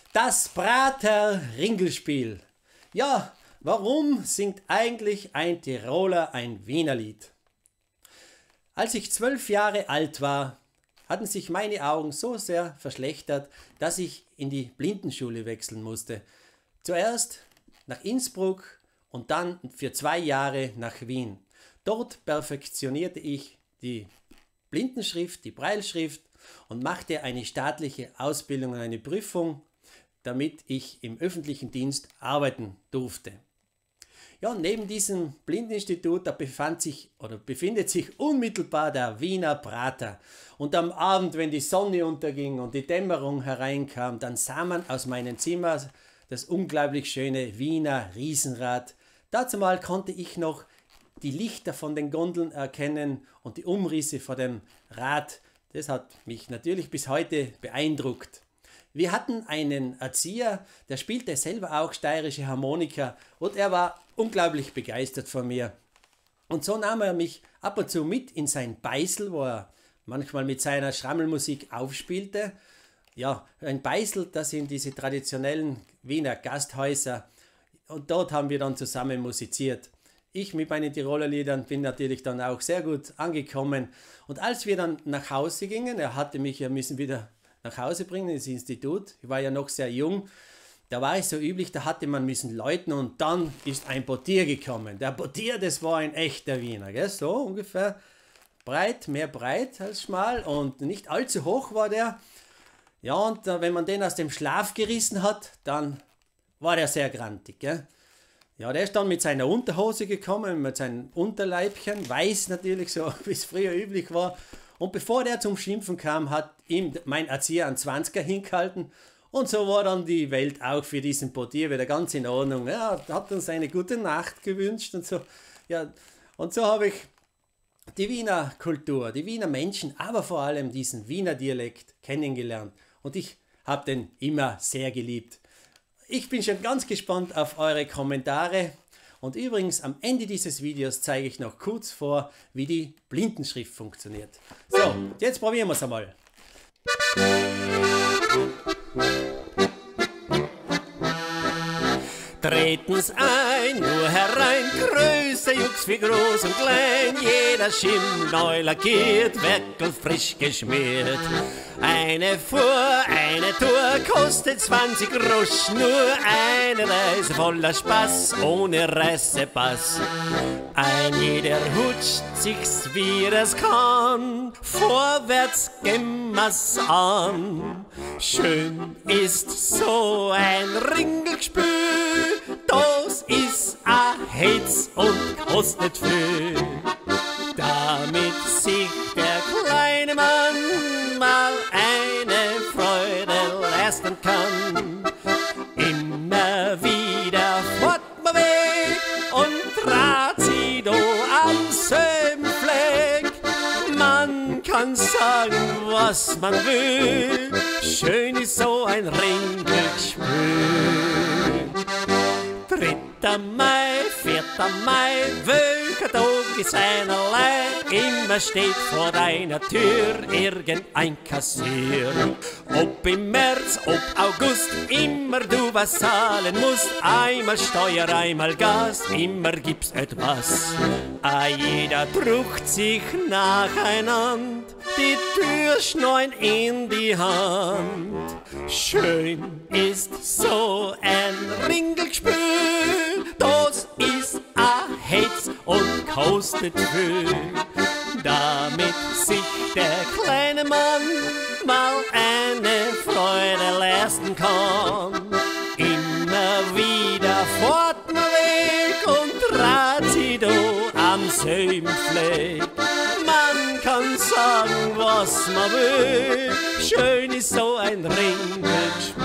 Das Prater Ringelspiel. Ja, warum singt eigentlich ein Tiroler ein Wienerlied? Als ich 12 Jahre alt war, hatten sich meine Augen so sehr verschlechtert, dass ich in die Blindenschule wechseln musste. Zuerst nach Innsbruck und dann für 2 Jahre nach Wien. Dort perfektionierte ich die Blindenschrift, die Brailleschrift und machte eine staatliche Ausbildung und eine Prüfung, damit ich im öffentlichen Dienst arbeiten durfte. Ja, neben diesem Blindeninstitut, da befindet sich unmittelbar der Wiener Prater. Und am Abend, wenn die Sonne unterging und die Dämmerung hereinkam, dann sah man aus meinem Zimmer das unglaublich schöne Wiener Riesenrad. Dazu mal konnte ich noch die Lichter von den Gondeln erkennen und die Umrisse von dem Rad. Das hat mich natürlich bis heute beeindruckt. Wir hatten einen Erzieher, der spielte selber auch steirische Harmonika und er war unglaublich begeistert von mir. Und so nahm er mich ab und zu mit in sein Beisel, wo er manchmal mit seiner Schrammelmusik aufspielte. Ja, ein Beisel, das sind diese traditionellen Wiener Gasthäuser und dort haben wir dann zusammen musiziert. Ich mit meinen Tiroler Liedern bin natürlich dann auch sehr gut angekommen und als wir dann nach Hause gingen, er hatte mich ja müssen wieder nach Hause bringen ins Institut. Ich war ja noch sehr jung. Da war es so üblich, da hatte man müssen läuten und dann ist ein Portier gekommen. Der Portier, das war ein echter Wiener, gell? So ungefähr breit, mehr breit als schmal und nicht allzu hoch war der. Ja, und wenn man den aus dem Schlaf gerissen hat, dann war der sehr grantig, gell? Ja, der ist dann mit seiner Unterhose gekommen, mit seinem Unterleibchen, weiß natürlich, so wie es früher üblich war. Und bevor der zum Schimpfen kam, hat ihm mein Erzieher einen 20er hingehalten. Und so war dann die Welt auch für diesen Portier wieder ganz in Ordnung. Er hat uns eine gute Nacht gewünscht und so. Ja, und so habe ich die Wiener Kultur, die Wiener Menschen, aber vor allem diesen Wiener Dialekt kennengelernt. Und ich habe den immer sehr geliebt. Ich bin schon ganz gespannt auf eure Kommentare. Und übrigens, am Ende dieses Videos zeige ich noch kurz vor, wie die Blindenschrift funktioniert. So, jetzt probieren wir es einmal. Treten's ein, nur herein, größer Jux wie groß und klein, jeder Schimm neu lackiert, Werkel frisch geschmiert. Eine Fuhr, eine Tour, kostet 20 Grosch, nur eine Reise voller Spaß, ohne Reisepass. Ein jeder hutscht sich's, wie es kann, vorwärts gemma's an. Schön ist so ein Ringelgespül, das ist a Hetz und kostet viel. Damit sich der kleine Mann mal eine Freude leisten kann. Immer wieder fort man weg und trat sie do am selben Fleck. Man kann sagen, was man will, schön ist so ein Ringelgespül. 3. Mai, 4. Mai, welcher Tag ist einerlei, immer steht vor deiner Tür irgendein Kassier. Ob im März, ob August, immer du was zahlen musst, einmal Steuer, einmal Gas, immer gibt's etwas. Jeder druckt sich nacheinander die Türschneuen in die Hand. Schön ist so ein Ringelgespül, das ist a Hetz und kostet viel. Damit sich der kleine Mann mal eine Freude leisten kann. Immer wieder fort man weg und trat sie do am selben Fleck. Man kann sagen, was man will, schön ist so ein Ringelgespül.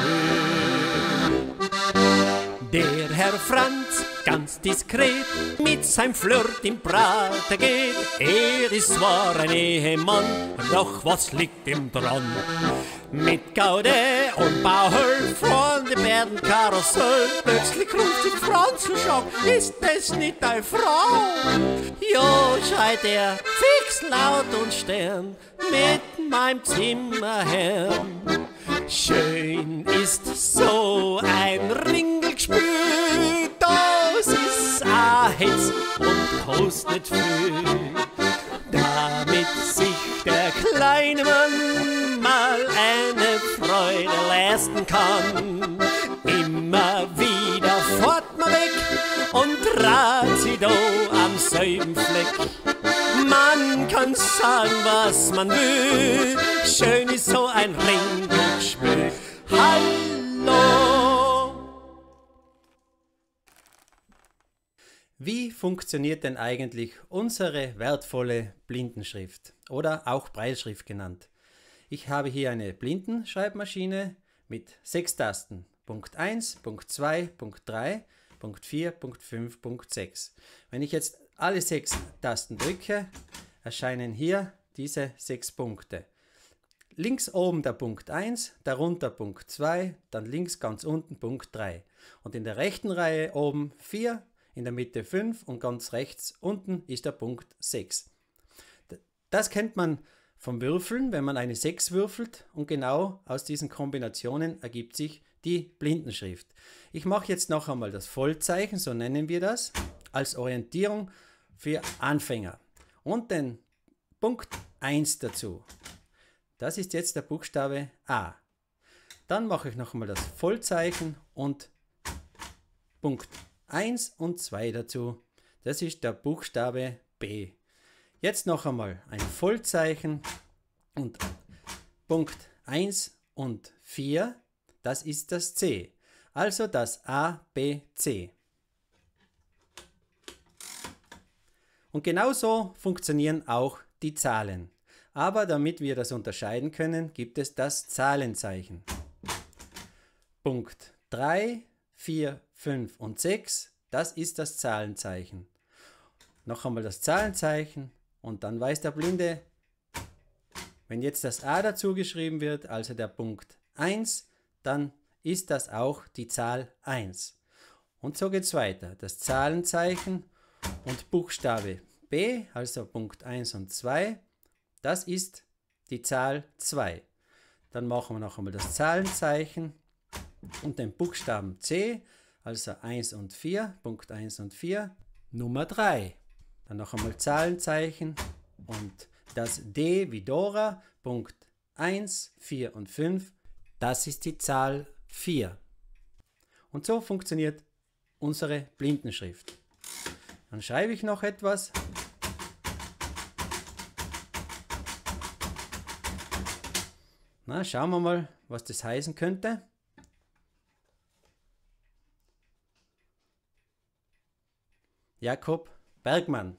Der Herr Franz, ganz diskret, mit seinem Flirt im Prater geht. Er ist zwar ein Ehemann, doch was liegt ihm dran? Mit Gaude und Bauhöll von dem Bärenkarussell, plötzlich ruft sich Franz und schaut, ist das nicht deine Frau? Jo, schreit er, fix laut und stern, mit meinem Zimmerherrn. Schön ist so ein Ringelgespül, das ist a Hetz und kostet nicht viel. Damit sich der kleine Mann mal eine Freude leisten kann. Immer wieder fort man weg und draht sie da am selben Fleck. Man kann sagen, was man will, schön ist so ein Ringelgespül. Hallo! Wie funktioniert denn eigentlich unsere wertvolle Blindenschrift oder auch Brailleschrift genannt? Ich habe hier eine Blindenschreibmaschine mit 6 Tasten. Punkt 1, Punkt 2, Punkt 3, Punkt 4, Punkt 5, Punkt 6. Wenn ich jetzt alle 6 Tasten drücke, erscheinen hier diese 6 Punkte. Links oben der Punkt 1, darunter Punkt 2, dann links ganz unten Punkt 3. Und in der rechten Reihe oben 4, in der Mitte 5 und ganz rechts unten ist der Punkt 6. Das kennt man vom Würfeln, wenn man eine 6 würfelt, und genau aus diesen Kombinationen ergibt sich die Blindenschrift. Ich mache jetzt noch einmal das Vollzeichen, so nennen wir das, als Orientierung für Anfänger und den Punkt 1 dazu. Das ist jetzt der Buchstabe A. Dann mache ich noch einmal das Vollzeichen und Punkt 1 und 2 dazu. Das ist der Buchstabe B. Jetzt noch einmal ein Vollzeichen und Punkt 1 und 4, das ist das C. Also das A, B, C. Und genauso funktionieren auch die Zahlen. Aber damit wir das unterscheiden können, gibt es das Zahlenzeichen. Punkt 3, 4, 5 und 6, das ist das Zahlenzeichen. Noch einmal das Zahlenzeichen und dann weiß der Blinde, wenn jetzt das A dazu geschrieben wird, also der Punkt 1, dann ist das auch die Zahl 1. Und so geht es weiter. Das Zahlenzeichen und Buchstabe B, also Punkt 1 und 2, das ist die Zahl 2. Dann machen wir noch einmal das Zahlenzeichen und den Buchstaben C, also 1 und 4, Punkt 1 und 4, Nummer 3. Dann noch einmal Zahlenzeichen und das D wie Dora, Punkt 1, 4 und 5, das ist die Zahl 4. Und so funktioniert unsere Blindenschrift. Dann schreibe ich noch etwas. Na, schauen wir mal, was das heißen könnte. Jakob Bergmann.